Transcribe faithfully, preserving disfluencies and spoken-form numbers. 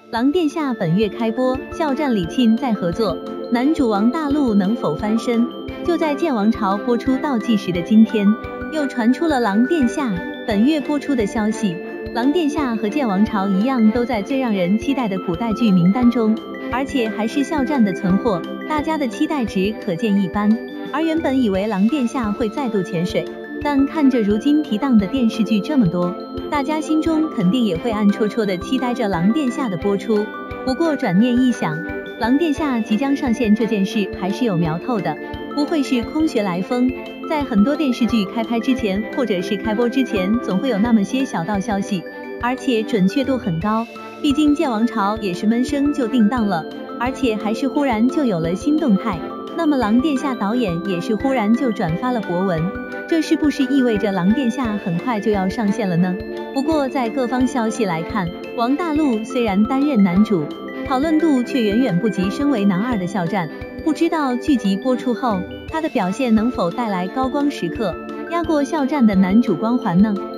狼殿下本月开播，肖战李沁再合作，男主王大陆能否翻身？就在剑王朝播出倒计时的今天，又传出了狼殿下本月播出的消息。狼殿下和剑王朝一样，都在最让人期待的古代剧名单中，而且还是肖战的存货，大家的期待值可见一斑。而原本以为狼殿下会再度潜水，但看着如今提档的电视剧这么多，大家心中肯定也会暗戳戳的期待着狼殿下的播出。不过转念一想，狼殿下即将上线这件事还是有苗头的，不会是空穴来风。在很多电视剧开拍之前，或者是开播之前，总会有那么些小道消息，而且准确度很高。毕竟剑王朝也是闷声就定档了，而且还是忽然就有了新动态。那么狼殿下导演也是忽然就转发了博文，这是不是意味着狼殿下很快就要上线了呢？不过在各方消息来看，王大陆虽然担任男主，讨论度却远远不及身为男二的肖战。不知道剧集播出后，他的表现能否带来高光时刻，压过肖战的男主光环呢？